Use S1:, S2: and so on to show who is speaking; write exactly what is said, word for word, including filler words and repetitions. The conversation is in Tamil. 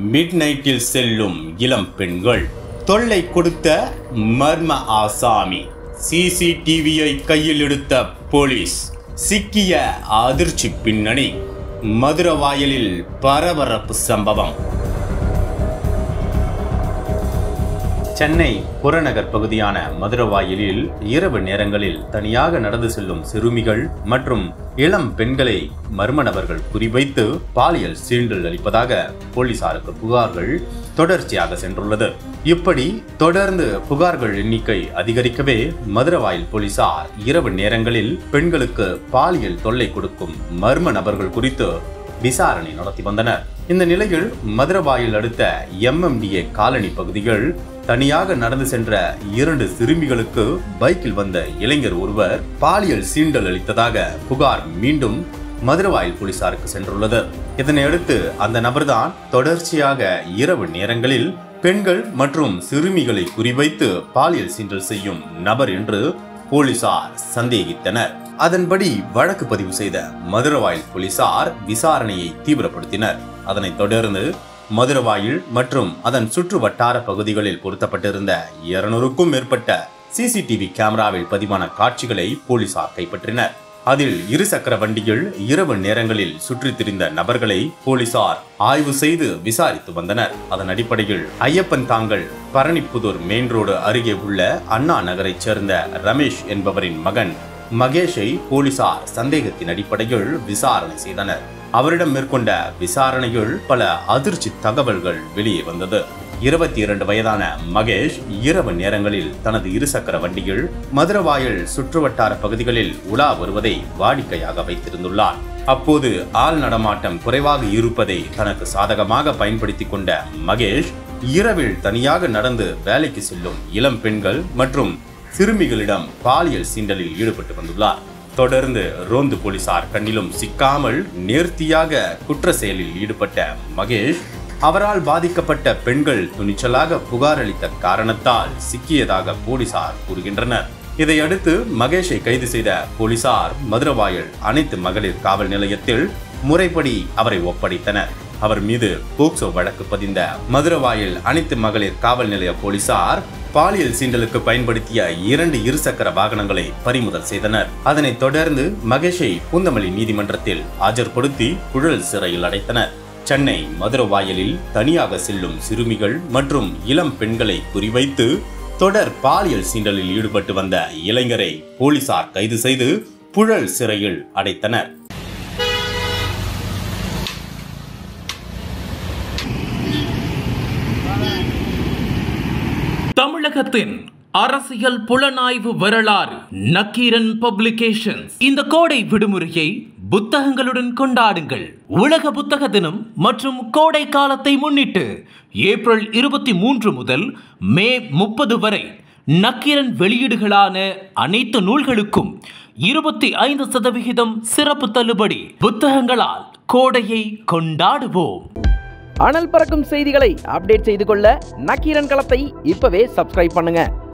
S1: மிட் நைட்டில் செல்லும் இளம் பெண்கள், தொல்லை கொடுத்த மர்ம ஆசாமி, சிசிடிவியை கையில் எடுத்த போலீஸ், சிக்கிய அதிர்ச்சி பின்னணி, மதுரவாயலில் பரபரப்பு சம்பவம். சென்னை புறநகர் பகுதியான மதுரவாயலில் இரவு நேரங்களில் தனியாக நடந்து செல்லும் சிறுமிகள் மற்றும் இளம் பெண்களை மர்ம நபர்கள் குறிவைத்து பாலியல் சீண்டல் அளிப்பதாக போலீசாருக்கு புகார்கள் தொடர்ச்சியாக சென்றுள்ளது. இப்படி தொடர்ந்து புகார்கள் எண்ணிக்கை அதிகரிக்கவே மதுரவாயல் போலீசார் இரவு நேரங்களில் பெண்களுக்கு பாலியல் தொல்லை கொடுக்கும் மர்ம நபர்கள் குறித்து விசாரணை நடத்தி வந்தனர். இந்த நிலையில் மதுரவாயல் அடுத்த M M D A colony பகுதிகள் தனியாக நடந்து சென்ற இரண்டு சிறுமிகளுக்கு பைக்கில் வந்த இளைஞர் ஒருவர் பாலியல் சீண்டல் அளித்ததாக புகார் மீண்டும் மதுரவாயல் போலீசாருக்கு சென்றுள்ளது. இதனையடுத்து அந்த நபர்தான் தொடர்ச்சியாக இரவு நேரங்களில் பெண்கள் மற்றும் சிறுமிகளை குறிவைத்து பாலியல் சீண்டல் செய்யும் நபர் என்று போலீசார் சந்தேகித்தனர். அதன்படி வழக்கு பதிவு செய்த மதுரவாயல் போலீசார் விசாரணையை தீவிரப்படுத்தினர். அதனைத் தொடர்ந்து மதுரவாயல் மற்றும் அதன் சுற்று வட்டார பகுதிகளில் பொருத்தப்பட்டிருந்த இருநூறுக்கும் மேற்பட்ட சிசிடிவி கேமராவில் பதிவான காட்சிகளை போலீசார் கைப்பற்றினர். அதில் இருசக்கர வண்டியில் இரவு நேரங்களில் சுற்றித் திரிந்த நபர்களை போலீசார் ஆய்வு செய்து விசாரித்து வந்தனர். அதன் அடிப்படையில் ஐயப்பன் தாங்கல் பரணிப்புதூர் மெயின் ரோடு அருகே உள்ள அண்ணா நகரைச் சேர்ந்த ரமேஷ் என்பவரின் மகன் மகேஷை போலீசார் சந்தேகத்தின் அடிப்படையில் விசாரணை செய்தனர். அவரிடம் மேற்கொண்ட விசாரணையில் பல அதிர்ச்சி தகவல்கள் வெளியே வந்தது. இருபத்தி இரண்டு வயதான மகேஷ் இரவு நேரங்களில் தனது இருசக்கர வண்டியில் மதுரவாயல் சுற்றுவட்டார பகுதிகளில் உலா வருவதை வாடிக்கையாக வைத்திருந்துள்ளார். அப்போது ஆள் நடமாட்டம் குறைவாக இருப்பதை தனக்கு சாதகமாக பயன்படுத்தி கொண்ட மகேஷ் இரவில் தனியாக நடந்து வேலைக்கு செல்லும் இளம் பெண்கள் மற்றும் சிறுமிகளிடம் பாலியல் சீண்டலில் ஈடுபட்டு வந்துள்ளார். தொடர்ந்து ரோந்து போலீசார் கண்ணிலும் சிக்காமல் நேர்த்தியாக குற்ற செயலில் ஈடுபட்ட மகேஷ் அவரால் பாதிக்கப்பட்ட பெண்கள் துணிச்சலாக புகார் அளித்த காரணத்தால் சிக்கியதாக போலீசார் கூறுகின்றனர். இதையடுத்து மகேஷை கைது செய்த போலீசார் மதுரவாயல் அனைத்து மகளிர் காவல் நிலையத்தில் முறைப்படி அவரை ஒப்படைத்தனர். அவர் மீது போக்சோ வழக்கு பதிந்த மதுரவாயல் அனைத்து மகளிர் காவல் நிலைய போலீசார் பாலியல் சீண்டலுக்கு பயன்படுத்திய இரண்டு இருசக்கர வாகனங்களை பறிமுதல் செய்தனர். அதனைத் தொடர்ந்து மகேஷை பூந்தமல்லி நீதிமன்றத்தில் ஆஜர்படுத்தி புழல் சிறையில் அடைத்தனர். சென்னை மதுரவாயலில் தனியாக செல்லும் சிறுமிகள் மற்றும் இளம் பெண்களை குறிவைத்து தொடர் பாலியல் சீண்டலில் ஈடுபட்டு வந்த இளைஞரை போலீசார் கைது செய்து புழல் சிறையில் அடைத்தனர்.
S2: தமிழகத்தின் அரசியல் புலனாய்வு வரலாறு நக்கீரன் பப்ளிகேஷன்ஸ். இந்த கோடை விடுமுறையை புத்தகங்களுடன் கொண்டாடுங்கள். உலக புத்தக தினம் மற்றும் கோடை காலத்தை முன்னிட்டு ஏப்ரல் இருபத்தி மூன்று முதல் மே முப்பது வரை நக்கீரன் வெளியீடுகளான அனைத்து நூல்களுக்கும் இருபத்தி ஐந்து சதவிகிதம் சிறப்பு தள்ளுபடி. புத்தகங்களால் கோடையை கொண்டாடுவோம்.
S3: அனல் பறக்கும் செய்திகளை அப்டேட் செய்து கொள்ள நக்கீரன் களத்தை இப்பவே சப்ஸ்கிரைப் பண்ணுங்க.